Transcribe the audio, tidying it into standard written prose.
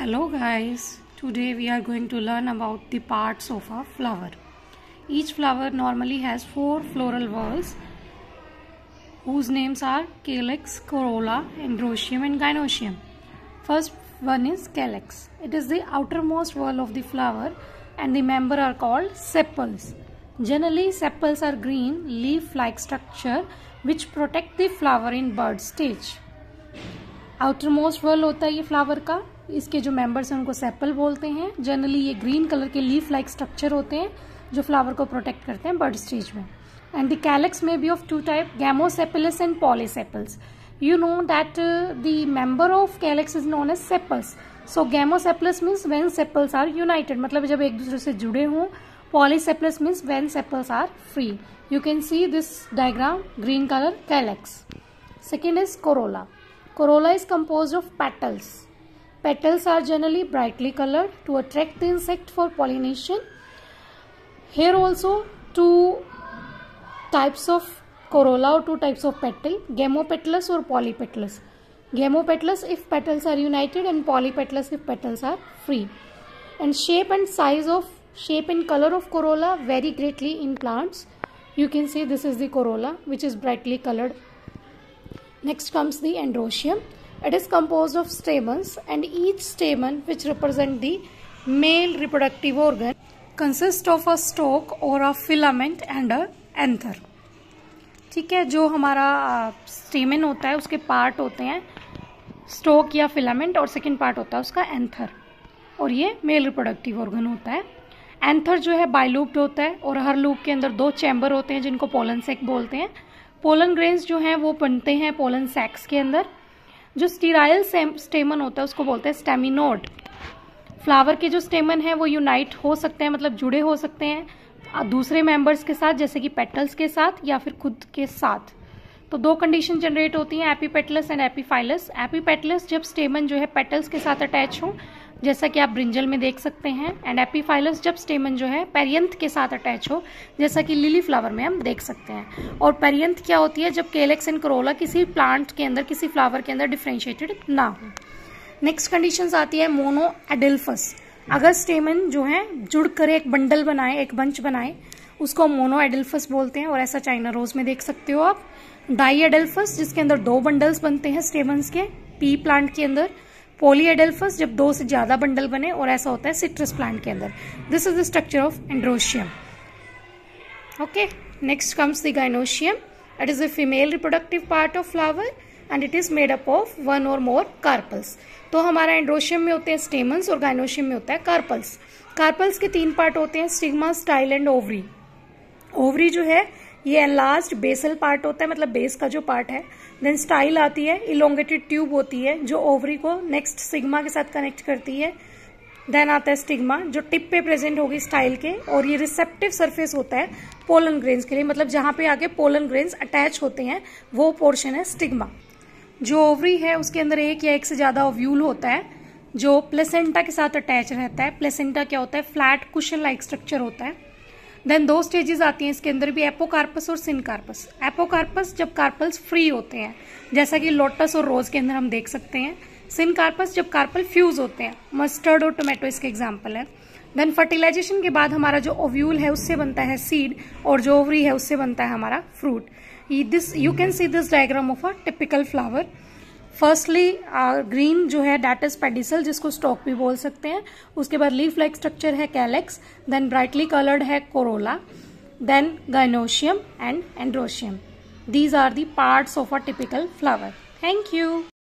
Hello guys, today we are going to learn about the parts of a flower. Each flower normally has 4 floral whorls whose names are calyx, corolla, androecium and gynoecium. First one is calyx. It is the outermost whorl of the flower and the members are called sepals. Generally sepals are green leaf-like structure which protect the flower in bud stage. Outermost whorl होता है ये flower का, इसके जो members हैं उनको sepal बोलते हैं. जनरली ये ग्रीन कलर के लीफ लाइक स्ट्रक्चर होते हैं जो फ्लावर को प्रोटेक्ट करते हैं बर्ड स्टेज में. And the calyx may be of two type, gamosepalous and polysepals. You know that the member of calyx is known as sepals. So gamosepalous means when sepals are united, मतलब जब एक दूसरे से जुड़े हों. Polysepalous means when sepals are free. You can see this diagram, green colour calyx. Second is corolla. Corolla is composed of petals. Petals are generally brightly colored to attract the insect for pollination. Here also two types of corolla or two types of petal, gamopetalous or polypetalous. Gamopetalous if petals are united and polypetalous if petals are free. And shape and color of corolla vary greatly in plants. You can see this is the corolla which is brightly colored. Next comes the androecium. It is composed of stamens and each stamen which represent the male reproductive organ consists of a stalk or a filament and a anther. ठीक है, जो हमारा स्टेमन होता है उसके part होते हैं stock या फिलामेंट और सेकेंड पार्ट होता है उसका एंथर, और ये मेल रिप्रोडक्टिव ऑर्गन होता है. एंथर जो है बाइलूप्ड होता है और हर लूप के अंदर 2 चैम्बर होते हैं जिनको पोलन सैक बोलते हैं. पोलन ग्रेन्स जो हैं वो बनते हैं पोलन सैक्स के अंदर. जो स्टीराइल स्टेमन होता है उसको बोलते हैं स्टेमिनोड. फ्लावर के जो स्टेमन है वो यूनाइट हो सकते हैं, मतलब जुड़े हो सकते हैं दूसरे मेंबर्स के साथ, जैसे कि पेटल्स के साथ या फिर खुद के साथ. तो 2 कंडीशन जनरेट होती हैं, एपीपेटलस एंड एपीफाइलस. एपीपेटलस जब स्टेमन जो है पेटल्स के साथ अटैच हो, जैसा कि आप ब्रिंजल में देख सकते हैं. एंड एपीफाइलस जब स्टेमन जो है पेरियंथ के साथ अटैच हो, जैसा कि लिली फ्लावर में हम देख सकते हैं. और पेरियंथ क्या होती है? जब कैलिक्स एंड कोरोला किसी प्लांट के अंदर, किसी फ्लावर के अंदर डिफरेंशिएटेड ना हो. नेक्स्ट कंडीशंस आती है मोनो एडिल्फस. अगर स्टेमन जो है जुड़कर एक बंडल बनाए, एक बंच बनाए, उसको मोनो एडिल्फस बोलते हैं. और ऐसा चाइना रोज में देख सकते हो आप. डाई एडिल्फस जिसके अंदर 2 बंडल्स बनते हैं स्टेमन्स के, पी प्लांट के अंदर. पॉली एडिल्फस जब 2 से ज्यादा बंडल बने, और ऐसा होता है सिट्रस प्लांट के अंदर. This is the structure of androecium. Okay, next comes the gynoecium. It is the female reproductive part of flower and it is made up of 1 or more carpels. तो हमारा androecium में होते हैं stamens और gynoecium में होता है carpals. Carpals के 3 पार्ट होते हैं, stigma, style and ovary. Ovary जो है ये एनलार्ज्ड बेसल पार्ट होता है, मतलब बेस का जो पार्ट है. देन स्टाइल आती है, इलोंगेटेड ट्यूब होती है जो ओवरी को नेक्स्ट स्टिग्मा के साथ कनेक्ट करती है. देन आता है स्टिग्मा जो टिप पे प्रेजेंट होगी स्टाइल के, और ये रिसेप्टिव सरफेस होता है पोलन ग्रेन्स के लिए, मतलब जहां पे आगे पोलन ग्रेन्स अटैच होते हैं वो पोर्शन है स्टिग्मा. जो ओवरी है उसके अंदर 1 या 1 से ज्यादा ओव्यूल होता है जो प्लेसेंटा के साथ अटैच रहता है. प्लेसेंटा क्या होता है? फ्लैट कुशन लाइक स्ट्रक्चर होता है. देन 2 स्टेजेस आती हैं इसके अंदर भी, एपोकार्पस और सिनकार्पस. एपोकार्पस जब कार्पल्स फ्री होते हैं, जैसा कि लोटस और रोज के अंदर हम देख सकते हैं. सिनकार्पस जब कार्पल फ्यूज होते हैं, मस्टर्ड और टोमेटो इसके एग्जाम्पल है. देन फर्टिलाइजेशन के बाद हमारा जो ओव्यूल है उससे बनता है सीड, और जो ओवरी है उससे बनता है हमारा fruit. This you can see this diagram of a typical flower. Firstly green जो है दैट इज पेडिसल, जिसको स्टॉक भी बोल सकते हैं. उसके बाद लीफ लाइक स्ट्रक्चर है कैलिक्स. देन ब्राइटली कलर्ड है corolla. Then gynoecium and androecium. These are the parts of a typical flower. Thank you.